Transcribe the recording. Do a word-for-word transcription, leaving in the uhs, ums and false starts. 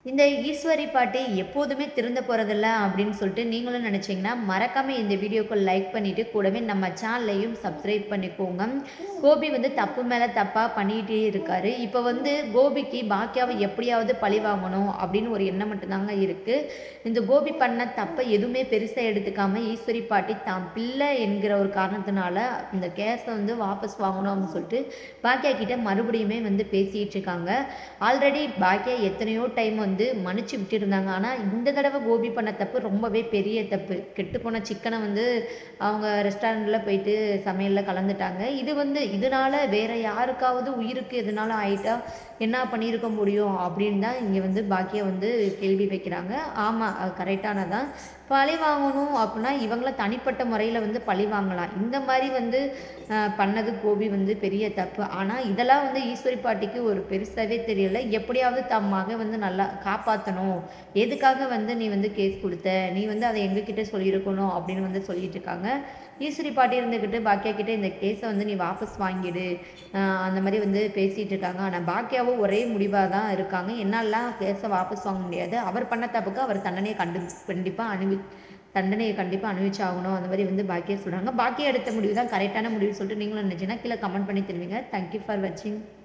இந்த ஈஸ்வரி பாட்டி எப்போதுமே திருந்த போறதில்ல அப்படின்னு சொல்லிட்டு நீங்களும் நினைச்சீங்கன்னா, மறக்காம இந்த வீடியோக்கு லைக் பண்ணிட்டு, கூடவே நம்ம சேனலையும் சப்ஸ்கிரைப் பண்ணிக்கோங்க. கோபி வந்து தப்பு மேல தப்பா பண்ணிட்டே இருக்காரு. இப்ப வந்து கோபிக்கு பாக்கியாவ எப்படியாவது பழி வாங்கணும் அப்படின்னு ஒரு எண்ணம் மட்டும் தாங்க இருக்கு. இந்த கோபி பண்ண தப்ப எதுவுமே பெருசா எடுத்துக்காம, ஈஸ்வரி பாட்டி தான் பிள்ளை என்கிற ஒரு காரணத்தினால இந்த கேஸ வந்து வாபஸ் வாங்கணும் அப்படின்னு சொல்லிட்டு பாக்கியா கிட்ட மறுபடியுமே வந்து பேசிட்டு இருக்காங்க. ஆல்ரெடி பாக்கியா எத்தனையோ டைம் வந்து மன்னிச்சு விட்டுருந்தாங்க. ஆனா, இந்த தடவ கோபி பண்ண தப்பு ரொம்பவே பெரிய தப்பு. கெட்டுப்போன சிக்கன வந்து அவங்க ரெஸ்டாரண்ட்ல போயிட்டு சமையல்ல கலந்துட்டாங்க. இது வந்து இதனால வேற யாருக்காவது உயிருக்கு எதுனாலும் ஆயிட்டா என்ன பண்ணியிருக்க முடியும்? அப்படின்னு தான் இங்க வந்து பாக்கியா வந்து கேள்வி வைக்கிறாங்க. ஆமா, அது கரெக்டானது தான். பழி வாங்கணும் அப்புட்னா, இவங்கள தனிப்பட்ட முறையில வந்து பழி வாங்கலாம். இந்த மாரி வந்து அ பண்ணது கோபி வந்து பெரிய தப்பு. ஆனா, இதெல்லாம் வந்து ஈஸ்வரி பாட்டிக்கு ஒரு பெருசாவே தெரியல. எப்படியாவது தம் மகன் வந்து நல்லா காப்பாத்தணும். எதுக்காக வந்து நீ வந்து கேஸ் குடுத்த? நீ வந்து அத எங்ககிட்ட சொல்லியிருக்கணும் அப்படின்னு வந்து சொல்லிட்டு இருக்காங்க. ஈஸ்வரி பாட்டி இருந்துகிட்டு பாக்கியா கிட்ட இந்த கேஸ வந்து நீ வாபஸ் வாங்கிடு. அ அந்த மாரி வந்து பேசிட்டு இருக்காங்க. ஆனா, பாக்கியாவும் ஒரே முடிவா தான் இருக்காங்க. என்னாலலாம் கேஸ வாபஸ் வாங்க முடியாது. அவர் பண்ண தப்புக்கு அவர் தண்டனைய கண்டு கண்டிப்பா அனுபவி தண்டனைய கண்டிப்பா அனுபவிச்சாகணும். அந்த மாரி வந்து பாக்கியா சொல்றாங்க. பாக்கியா எடுத்த முடிவு தான் கரெக்ட்டான முடிவுன்னு சொல்லிட்டு நீங்களும் நினைச்சீங்கன்னா, கீழ கமெண்ட் பண்ணி தெரிவிங்க. தேங்க் யூ ஃபார் வாட்சிங்.